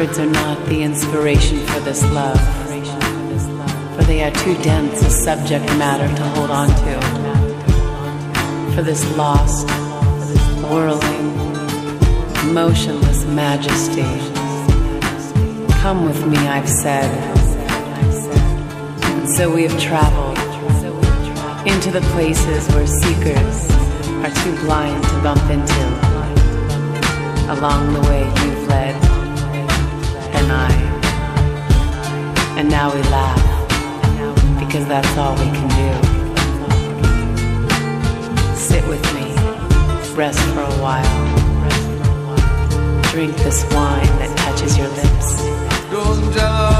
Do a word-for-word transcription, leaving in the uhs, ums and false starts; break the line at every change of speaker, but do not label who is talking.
words are not the inspiration for this love, for they are too dense a subject matter to hold on to. For this lost, whirling, motionless majesty. Come with me, I've said. And so we have traveled into the places where seekers are too blind to bump into. Along the way you've led, and I. And now we laugh, because that's all we can do. Sit with me, rest for a while. Drink this wine that touches your lips.